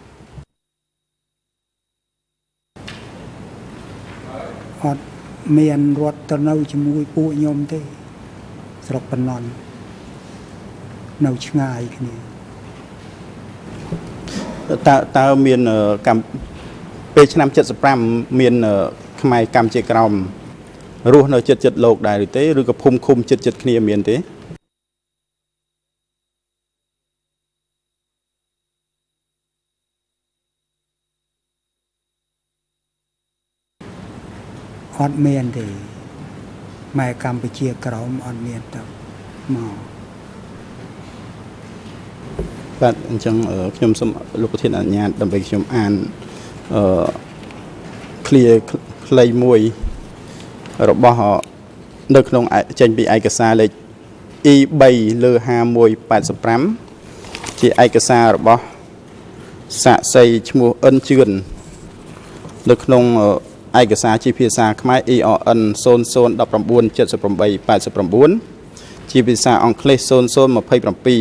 Speaker 3: អត់មានរត់ទៅនៅជាមួយពួកខ្ញុំទេស្រុកបាណន់នៅឆ្ងាយគ្នា
Speaker 7: តើតើមានកម្មពេលឆ្នាំbảy mươi lămមានខ្មែរកម្ពុជាក្រោមរស់នៅចិត្តចិត្តលោកដែរឬទេឬក៏ភូមិឃុំចិត្តចិត្តគ្នាមានទេ
Speaker 3: អត់មានទេម៉ែកម្ពុជាក្រោមអត់មានទៅមក
Speaker 7: បាទអញ្ចឹងខ្ញុំសូមលោកប្រធានអនុញ្ញាតដើម្បីខ្ញុំអានអឺ clear ខ្លីមួយរបស់នៅក្នុងចេញពីឯកសារលេខ E 3លើห้าmộtแปดห้าជាឯកសាររបស់សាក្សីឈ្មោះអិនជឿននៅក្នុងឯកសារជាភាសាខ្មែរ E R N ศูนย์ ศูนย์ หนึ่ง เจ็ด เจ็ด แปด แปด เก้าជាភាសាអង់គ្លេស ศูนย์ ศูนย์ ยี่สิบ สี่ สี่ หก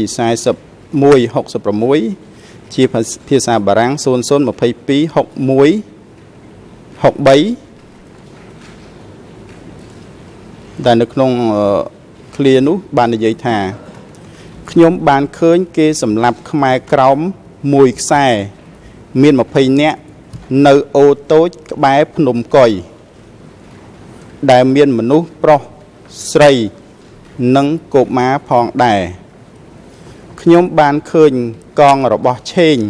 Speaker 7: หก ជាភាសាបារាំង ศูนย์ ศูนย์ ยี่สิบ สอง หก หนึ่ง หก สามដែលនៅក្នុង clear នោះបាននិយាយថាខ្ញុំបានឃើញគេសម្លាប់ខ្មែរក្រោមមួយខ្សែមានยี่สิบនាក់នៅអូតូចក្បែរភ្នំកុយដែលមានមនុស្សប្រុសស្រីនិងកុមារផងដែរខ្ញុំបានឃើញកងរបស់ឆេង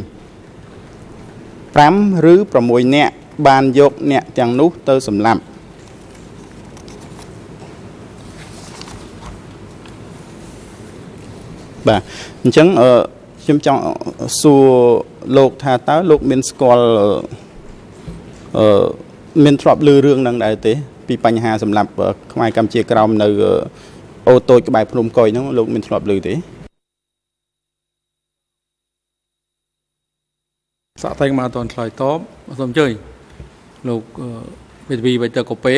Speaker 7: 5ឬ6នាក់បានយកអ្នកទាំងនោះទៅសម្លាប់បាទអញ្ចឹងអឺខ្ញុំចង់សួរលោកថាតើលោកមានស្គាល់អឺមានធ្លាប់ឮរឿងហ្នឹងដែរទេពីបញ្ហាសម្រាប់ខ្មែរកម្ពុជាក្រោមនៅអូតូចក្បែរភ្នំកុយហ្នឹងលោកមានធ្លាប់ឮទេ
Speaker 1: សាក់តែមកអត់ទាន់ឆ្លើយតបសូមអញ្ជើញលោកមេធាវីបៃតើកូពេ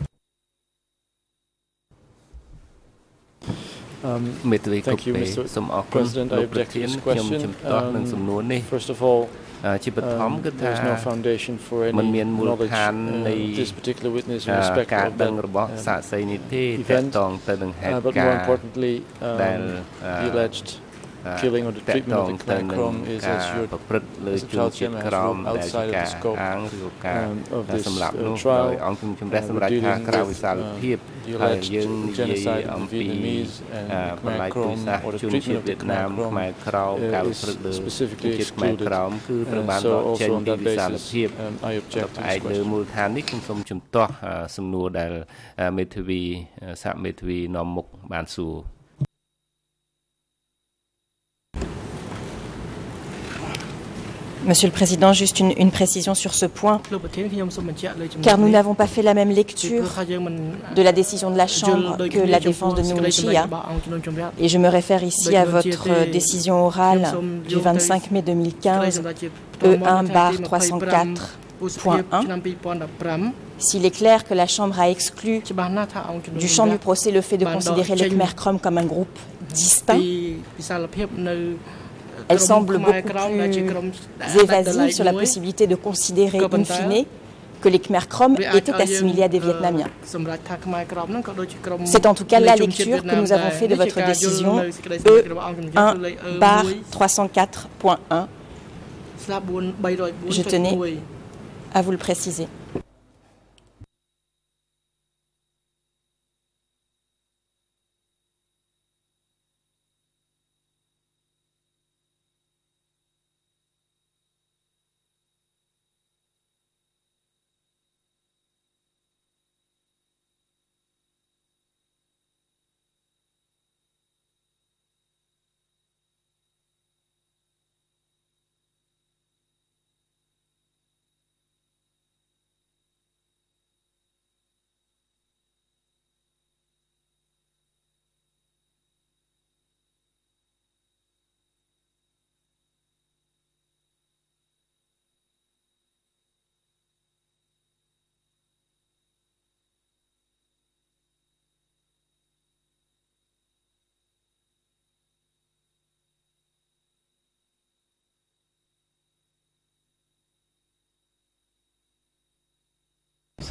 Speaker 5: មេធាវីកូពេសូមអរគុណលោកប្រធានខ្ញុំជំទាស់នឹងសំណួរនេះជាបឋមគឺថាมันមានមូលដ្ឋាននៃការដឹងរបស់សាក្សីនេះទេតកតងទៅនឹងហេតុការណ៍ដែលkilling or the treatment of the Khmer Krom is as your prosecution has ruled outside of the scope of this trial and dealing with the alleged genocide of the Vietnamese and Khmer Krom or the treatment of the Khmer Krom is specifically excluded. So also on that basis, um, I object to this question. មូលដ្ឋាននេះខ្ញុំសូមជំទាស់សំណួរដែលមេធាវីសហមេធាវីនាំមុខបានសួរ
Speaker 4: Monsieur le Président, juste une, une précision sur ce point, car nous n'avons pas fait la même lecture de la décision de la Chambre que la défense de Nguyen Chi Gia, et je me réfère ici à votre décision orale du vingt-cinq mai deux mille quinze, E un barre trois cent quatre point un. S'il est clair que la Chambre a exclu du champ du procès le fait de considérer les Khmer Krom comme un groupe distinct, elle semble beaucoup plus évasive sur la possibilité de considérer in fine que les Khmer Krom étaient assimilés à des Vietnamiens. C'est en tout cas la lecture que nous avons fait de votre décision E un barre trois cent quatre point un. Je tenais à vous le préciser.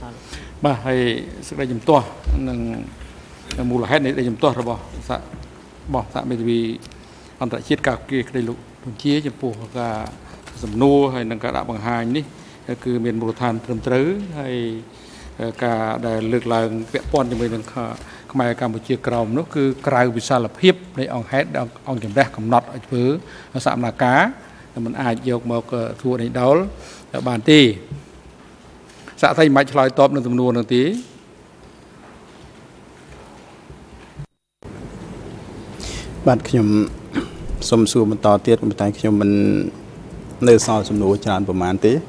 Speaker 1: បាទហើយសេចក្តីជំទាស់នឹងមូលហេតុនៃសេចក្តីជំទាស់របស់សហរបស់សហមេធាវីអន្តរជាតិការពារក្តីលោកបញ្ជាចំពោះការសំណួរហើយនឹងការដាក់បង្ហាញនេះគឺមានមូលដ្ឋានត្រឹមត្រូវហើយការដែលលើកឡើងពាក់ព័ន្ធជាមួយនឹងខ្មែរកម្ពុជាក្រោមនោះគឺក្រៅវិសាលភាពនៃអង្គហេតុអង្គជំរះកំណត់ឲ្យធ្វើសកម្មភាពមិនអាចយកមកធ្វើនេះដោលបានទេសាក់ស្អីមិនឆ្លើយតបនឹងសំណួរនោះទេ
Speaker 7: បាទខ្ញុំសូមសួរបន្តទៀតប៉ុន្តែខ្ញុំមិននៅសល់សំណួរច្រើនប្រហែលទេ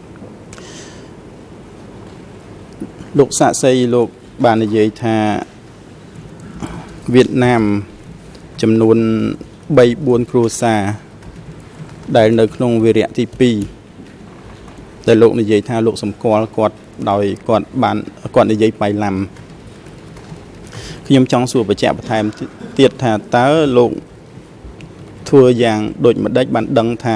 Speaker 7: លោកសាក់សីលោកបាននិយាយថាវៀតណាមចំនួន 3 4 គ្រួសារដែលនៅក្នុងវីរៈទីពីរដែលលោកនិយាយថាលោកសម្គាល់គាត់ដោយគាត់បានគាត់និយាយបៃឡាំខ្ញុំចង់សួរបញ្ជាក់បន្ថែមទៀតថាតើលោកធ្វើយ៉ាងដូចម្ដេចបានដឹងថា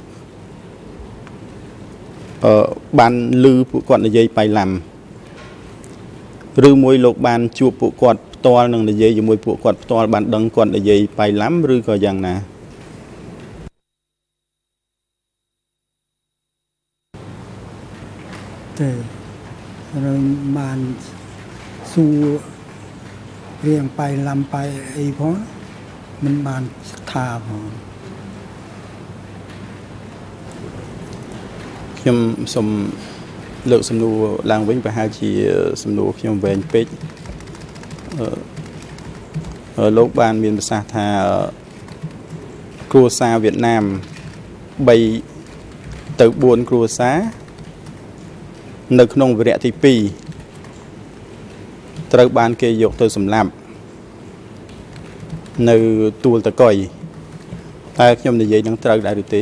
Speaker 7: អឺបានឮពួកគាត់និយាយបៃឡាំឬមួយលោកបានជួបពួកគាត់ផ្ទាល់នឹងនិយាយជាមួយពួកគាត់ផ្ទាល់បានដឹងគាត់និយាយបៃឡាំឬក៏យ៉ាងណា
Speaker 3: ទេរឿងបានសួររៀងបៃឡាំបៃអីផងមិនបានថាផង
Speaker 7: ខ្ញុំសូមលើកសំណួរឡើងវិញប្រហែលជាសំណួរខ្ញុំវែងពេកអឺលោកបានមានប្រសាសន៍ថាគ្រួសារវៀតណាម 3 ទៅ 4 គ្រួសារនៅក្នុងវីរៈទីពីរត្រូវបានគេយកទៅសម្លាប់នៅទួលតកុយតើខ្ញុំនិយាយនឹងត្រូវដែរឬទេ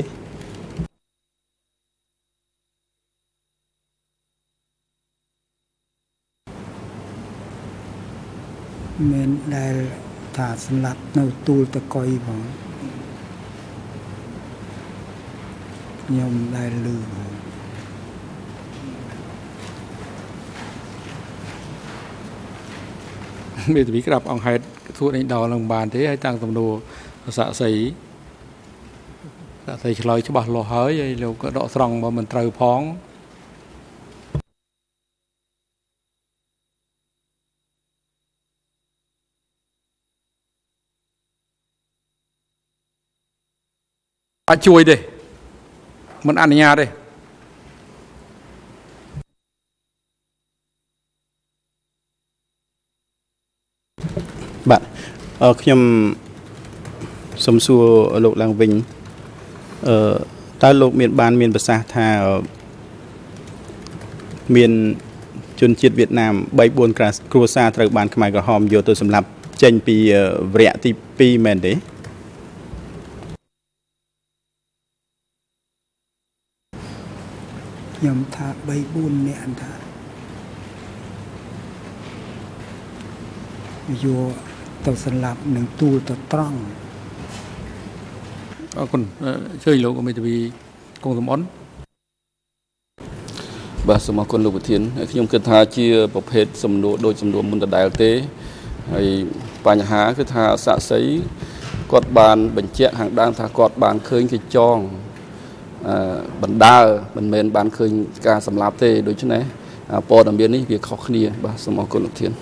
Speaker 3: មានដែលថាសម្លាប់នៅទួលតកុយផងខ្ញុំដែលឮផង
Speaker 1: មេធាវីក្រាបអង្គហេតុធ្វើនេះដល់នឹងបានទេហើយតាំងសំណួរសាក់សីសាក់សីឆ្លើយច្បាស់លាស់ហើយហើយលោកក៏ដកស្រង់មកមិនត្រូវផងអាចជួយទេមិនអនុញ្ញាតទេ
Speaker 7: បាទខ្ញុំសូមសួរលោកឡើងវិញអឺតើលោកមានបានមានប្រសាសន៍ថាមានជនជាតិវៀតណាម 3 4 គ្រួសារត្រូវបានខ្មែរក្រហមយកទៅសម្លាប់ចេញពីវរៈទីពីរមែនទេ
Speaker 3: ខ្ញុំថា 3 4 នាក់ថាយកទៅសម្លាប់នឹងទូលទៅត្រង់
Speaker 1: អរគុណជើញលោកមេធាវីកងសំអន
Speaker 5: បាទសូមអរគុណលោកប្រធានខ្ញុំគិតថាជាប្រភេទសំណួរដូចសំណួរមុនដដែលទេហើយបញ្ហាគឺថាសាក់សីគាត់បានបញ្ជាក់ខាងដើមថាគាត់បានឃើញគេចងអឺបណ្ដាលមិនមែនបានឃើញការសម្លាប់ទេដូច្នេះព័ត៌មាននេះវាខុសគ្នាបាទសូមអរគុណលោកប្រធាន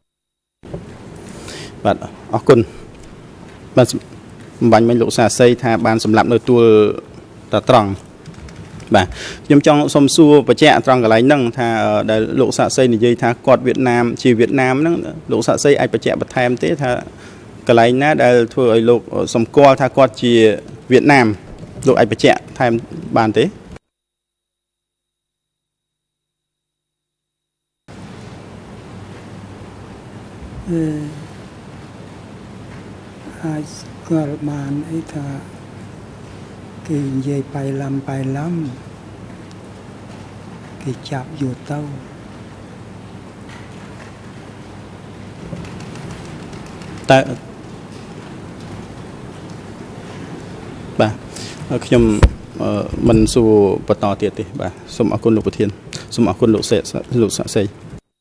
Speaker 7: បាទអរគុណបាទបំបញ្ញមិញលោកសាសីថាបានសម្លាប់នៅទួលតាត្រង់បាទខ្ញុំចង់សុំសួរបញ្ជាក់ត្រង់កន្លែងហ្នឹងថាដែលលោកសាសីនិយាយថាគាត់វៀតណាមជាវៀតណាមហ្នឹងលោកសាសីអាចបញ្ជាក់បន្ថែមទេថាកន្លែងណាដែលធ្វើឲ្យលោកសម្គាល់ថាគាត់ជាវៀតណាមលោកអាចបញ្ជាក់ថែមបានទេ
Speaker 3: អឺអាចគាត់បានអីថាគេនិយាយបៃឡាំបៃឡាំគេចាប់យកទៅ
Speaker 7: តែបាទខ្ញុំមិនសួរបន្តទៀតទេបាទសូមអរគុណលោកប្រធានសូមអរគុណលោកសេលោកសាក់សី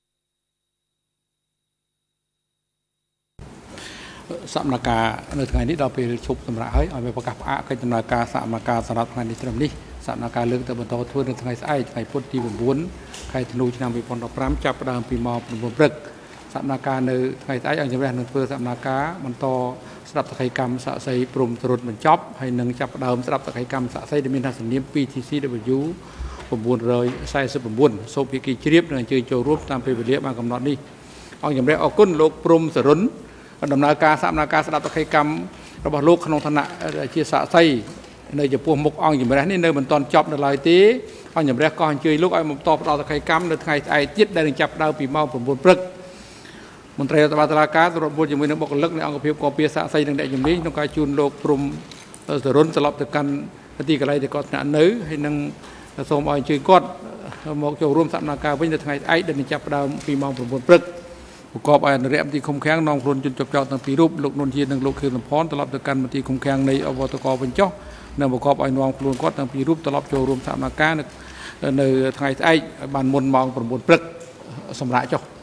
Speaker 1: សមនការនៅថ្ងៃនេះដល់ពេលជប់សម្រាប់ហើយឲ្យមានប្រកាសផ្អាកកិច្ចដំណើរការសមនការសម្រាប់ថ្ងៃនេះត្រឹមនេះសមនការលើកទៅបន្តធ្វើនៅថ្ងៃស្អែកថ្ងៃពុធទី9ខែធ្នូឆ្នាំtwo thousand fifteenចាប់ផ្ដើមពីម៉ោងnineព្រឹកសមនការនៅថ្ងៃស្អែកអង្គជំរះនឹងធ្វើសមនការបន្តស្ដាប់សកម្មសាក់សីព្រមទរុនបញ្ចប់ហើយនឹងចាប់ផ្ដើមស្ដាប់សកម្មសាក់សីដែលមានថាសនាម P T C W nine forty-nine សូមភាគីជ្រាបនិងអញ្ជើញចូលរួមតាមពេលវេលាបានកំណត់នេះអង្គជំរះអរគុណលោកព្រំសរុនដំណើរការសមនការស្ដាប់សកម្មរបស់លោកក្នុងឋានៈជាសាក់សីនៅចំពោះមុខអង្គជំរះនេះនៅមិនទាន់ចប់នៅឡើយទេអង្គជំរះក៏អញ្ជើញលោកឲ្យមកបន្តផ្ដល់សកម្មនៅថ្ងៃស្អែកទៀតដែលនឹងចាប់ផ្ដើមពីម៉ោងnineព្រឹកមន្ត្រីរដ្ឋបាលតុលាការសម្របជាមួយនឹងបុគ្គលិកនៃអង្គភាពការពារសាក់សីនិងអ្នកជំនាញក្នុងការជូនលោកព្រំសរុនត្រឡប់ទៅកាន់ទីកន្លែងដែលគាត់ស្នាក់នៅហើយនឹងសូមឲ្យអញ្ជើញគាត់មកចូលរួមសមនការវិញនៅថ្ងៃស្អែកដែលនឹងចាប់ផ្ដើមពីម៉ោងnineព្រឹកប្រកបឲ្យអនុរិយមន្ត្រីឃុំឃាំងនាំខ្លួនជនជាប់ចោទទាំងពីររូបលោកនុនជានិងលោកខៀវសំផនត្រឡប់ទៅកាន់មន្ត្រីឃុំឃាំងនៃអវតកវិញចុះនិងប្រកបឲ្យនាំខ្លួនគាត់ទាំងពីររូបត្រឡប់ចូលរួមសមនការនៅថ្ងៃស្អែកបានមុនម៉ោងnineព្រឹកសម្រាប់ចុះ